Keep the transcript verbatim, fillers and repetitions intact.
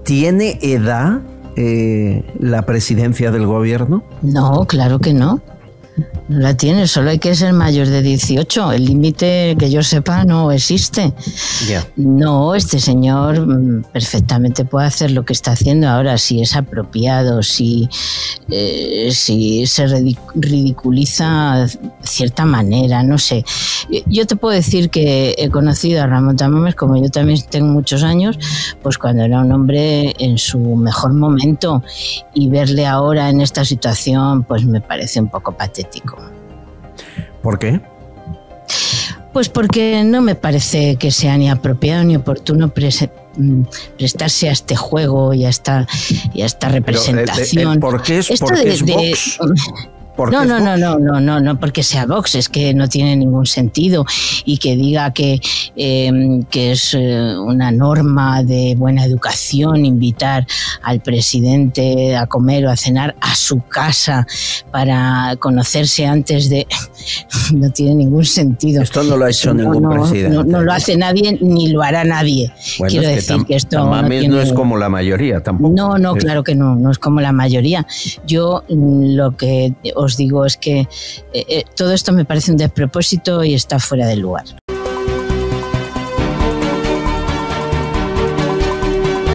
¿Tiene edad eh, la presidencia del gobierno? No, claro que no. No la tiene, solo hay que ser mayor de dieciocho. El límite, que yo sepa, no existe. Yeah. No, este señor perfectamente puede hacer lo que está haciendo ahora, si es apropiado, si, eh, si se ridiculiza de cierta manera, no sé. Yo te puedo decir que he conocido a Ramón Tamames, como yo también tengo muchos años, pues cuando era un hombre en su mejor momento, y verle ahora en esta situación, pues me parece un poco patético. ¿Por qué? Pues porque no me parece que sea ni apropiado ni oportuno pre- prestarse a este juego y a esta, y a esta representación. Pero, eh, eh, ¿por qué es, Esto porque de, es Vox? No, no, no, no, no, no, no porque sea Vox, es que no tiene ningún sentido, y que diga que, eh, que es eh, una norma de buena educación invitar al presidente a comer o a cenar a su casa para conocerse antes de... No tiene ningún sentido. Esto no lo ha hecho no, ningún no, presidente. No, no lo hace nadie ni lo hará nadie. Bueno, Quiero es decir que, tam- que esto Tamames no, tiene... no es como la mayoría tampoco. No, no, es... claro que no, no es como la mayoría. Yo lo que os digo es que eh, eh, todo esto me parece un despropósito y está fuera de lugar.